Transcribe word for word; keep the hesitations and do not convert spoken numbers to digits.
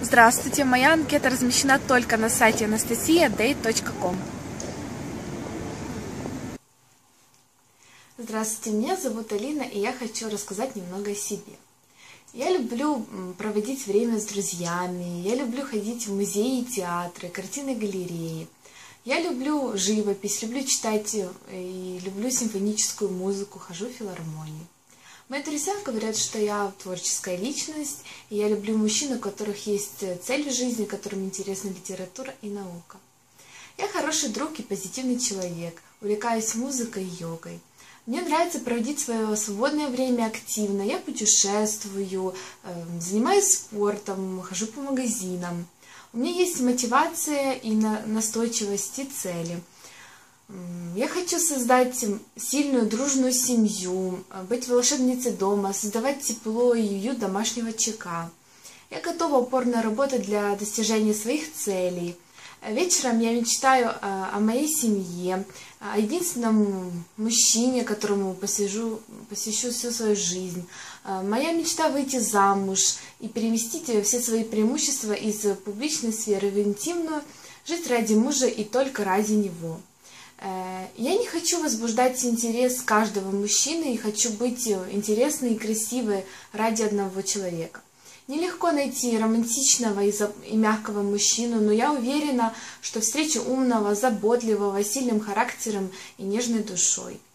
Здравствуйте, моя анкета размещена только на сайте анастасия дейт точка ком. Здравствуйте, меня зовут Алина, и я хочу рассказать немного о себе. Я люблю проводить время с друзьями, я люблю ходить в музеи, театры, картины, галереи. Я люблю живопись, люблю читать и люблю симфоническую музыку, хожу в филармонию. Мои друзья говорят, что я творческая личность, и я люблю мужчин, у которых есть цель в жизни, которым интересна литература и наука. Я хороший друг и позитивный человек, увлекаюсь музыкой и йогой. Мне нравится проводить свое свободное время активно, я путешествую, занимаюсь спортом, хожу по магазинам. У меня есть мотивация и настойчивость и цели. Я хочу создать сильную, дружную семью, быть волшебницей дома, создавать тепло и уют домашнего очага. Я готова упорно работать для достижения своих целей. Вечером я мечтаю о моей семье, о единственном мужчине, которому посвящу, посвящу всю свою жизнь. Моя мечта — выйти замуж и переместить все свои преимущества из публичной сферы в интимную, жить ради мужа и только ради него. Я не хочу возбуждать интерес каждого мужчины и хочу быть интересной и красивой ради одного человека. Нелегко найти романтичного и мягкого мужчину, но я уверена, что встречу умного, заботливого, сильным характером и нежной душой.